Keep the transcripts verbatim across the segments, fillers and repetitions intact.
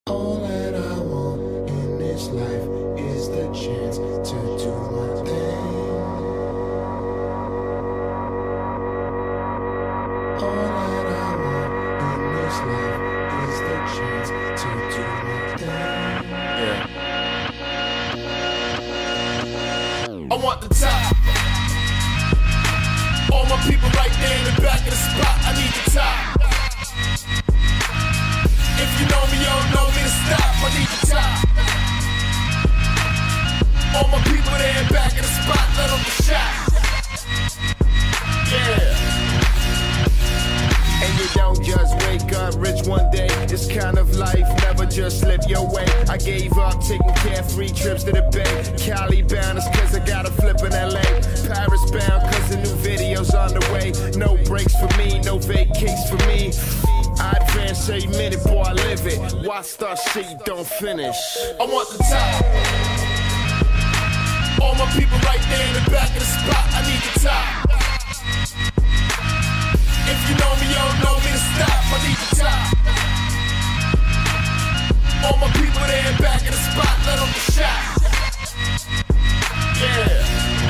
All that I want in this life is the chance to do my thing. All that I want in this life is the chance to do my thing. Yeah. I want the top. All my people right there in the back of the spot. I need the top. If you know me, you don't know me to stop. I need the top. All my people there in back of the spot. Let them get shot. Yeah. And you don't just wake up rich one day. It's kind of life, never just slip your way. I gave up taking carefree trips to the Bay. Cali bound is cause I got a flip in L A. Paris bound cause the new video's on the way. No breaks for me, no vacates for me. I advance every minute, boy, I live it. Why start shit you don't finish? I want the top. All my people right there in the back of the spot. I need the top. If you know me, you don't know me to stop. I need the top. All my people there in back of the spot. Let them get shot. Yeah.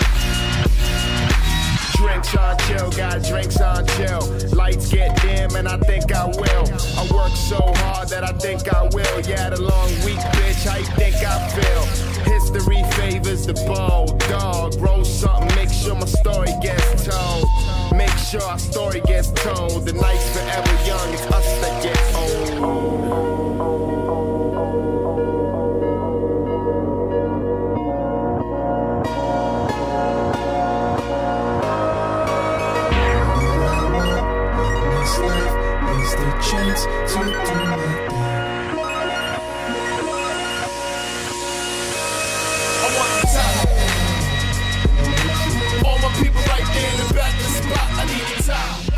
Drinks on chill, got drinks on chill. Lights get dim and I think I will. I work so hard that I think I will. Yeah, had a long week, bitch, how you think I feel? History favors the bold dog. Roll something, make sure my story gets told. Make sure our story gets told. The night's forever young, it's us that get old. Chance to do my thing. I want the top. All my people right there in the back of the spot. I need the top.